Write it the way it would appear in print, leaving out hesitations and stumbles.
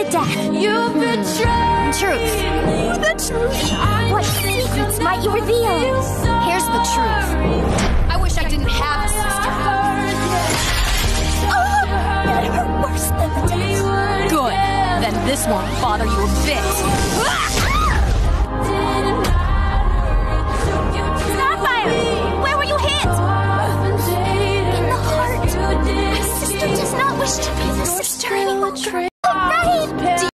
to death. You betrayed Truth. the truth. What secrets might you reveal? Here's the truth. I wish I didn't have a sister. It hurt worse than the death. Good. Then this won't bother you a bit.